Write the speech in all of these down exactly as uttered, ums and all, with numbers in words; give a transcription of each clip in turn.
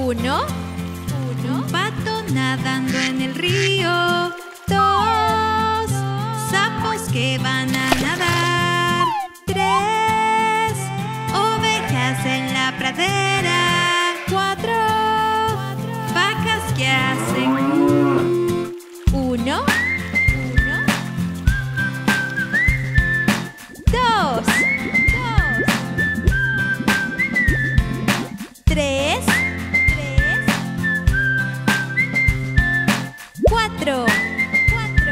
Uno, uno. Un pato nadando en el río. Dos, sapos que van a nadar. Tres, ovejas en la pradera. Cuatro, vacas que hacen mu. Uno, uno. Dos, dos. Tres, tres. Cuatro, cuatro.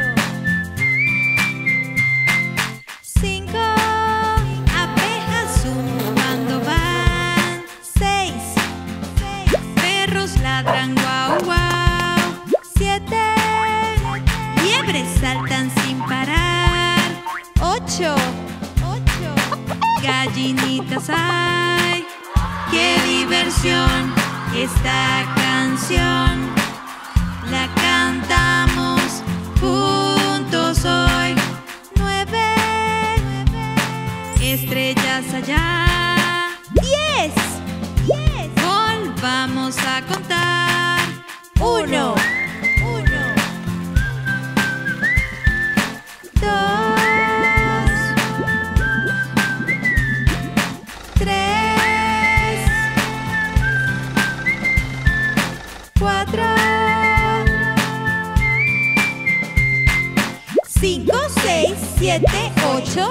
Cinco, abejas zumbando van. Seis, seis. Perros ladran guau guau. Siete, liebres saltan sin parar. Ocho, ocho. Gallinitas hay. ¡Qué diversión! Esta canción la cantamos juntos hoy. Nueve, estrellas allá. Diez, diez. Volvamos a contar. Uno, uno. Dos, tres, cuatro, cinco, seis, siete, ocho,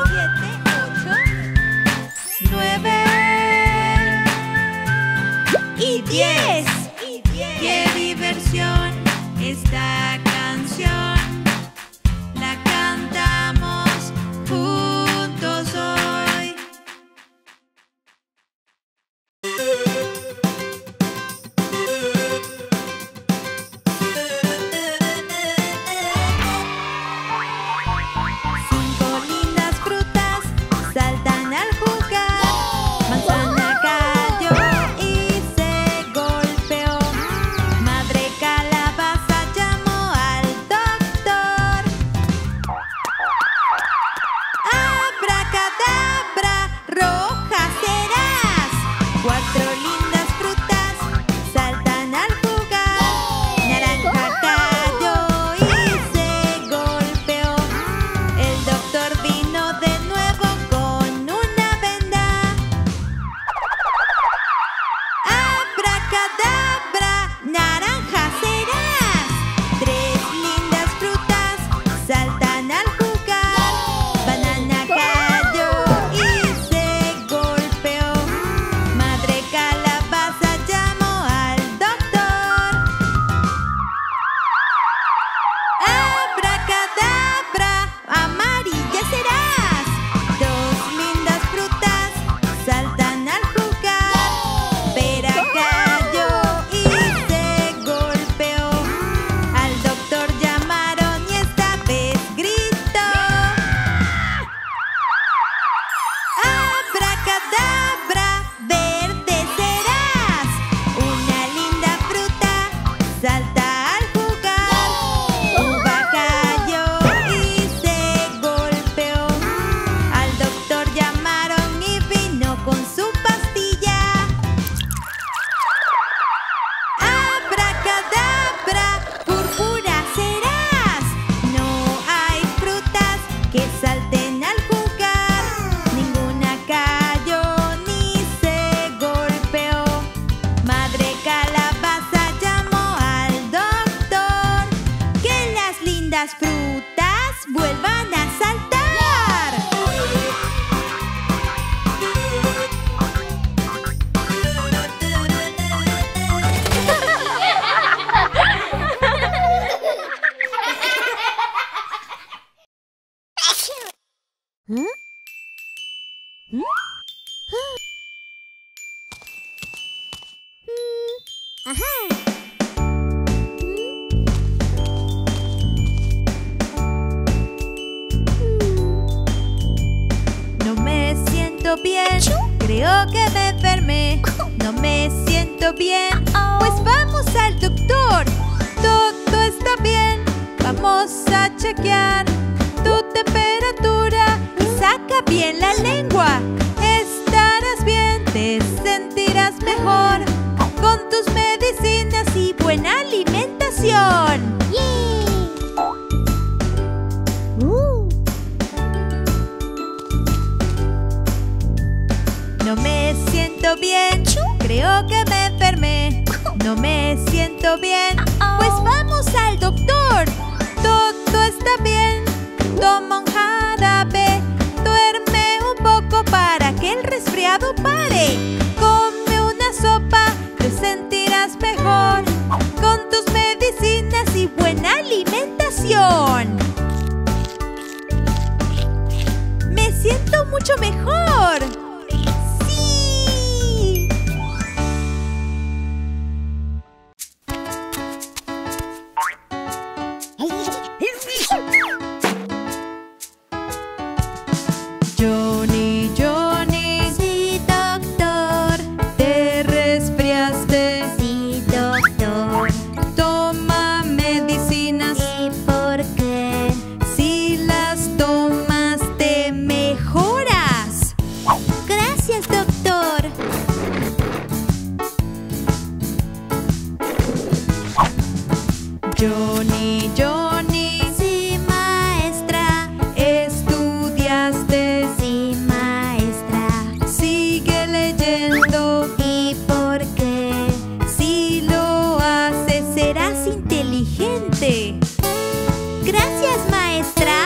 nueve y diez. ¡Qué diversión! Esta canción la cantamos juntos hoy. Cinco lindas frutas saltan al jugar. Manzana cayó y se golpeó. Madre calabaza llamó al doctor. Abracadabra, roja serás. Cuatro lindas frutas saltan al jugar. Naranja cayó y se golpeó. El doctor vino de nuevo con una venda. Abracadabra, naranja serás. Tres lindas frutas saltan al jugar. Banana cayó y se golpeó. Madre calabaza llamó al doctor. Abracadabra, amarilla serás. Dos lindas frutas saltan al jugar. Pera cayó y se golpeó. Al doctor llamaron y esta vez gritó. Abracadabra, verde serás. Una linda fruta salta al jugar. Uva cayó y se golpeó. Al doctor llamaron y vino con su pastilla. Abracadabra, púrpura serás. No hay frutas que salten al jugar. Ninguna cayó ni se golpeó. Madre calabaza llamó al doctor. Que las lindas frutas vuelvan a saltar. No me siento bien, creo que me enfermé. No me siento bien, pues vamos al doctor. Todo está bien, vamos a chequear tu temperatura y saca bien la lengua. Estarás bien, te sentirás mejor con tus medicinas. buena alimentación. Uh. No me siento bien, creo que me enfermé. No me siento bien, pues vamos al doctor. Todo está bien, toma un jarabe, duerme un poco para que el resfriado pare. Come una sopa, te sentirás mejor con tus medicinas y buena alimentación. Me siento mucho mejor. ¡Sí! Johnny, Johnny. Sí, doctor. ¿Te resfriaste? Sí, doctor. Toma medicinas. ¿Y por qué? Si las tomas te mejoras. Gracias, doctor. Johnny, Johnny. Sí, maestra. ¿Estudiaste? Sí, maestra. Sigue leyendo. ¿Y por qué? Si lo haces serás inteligente. Gracias, maestra.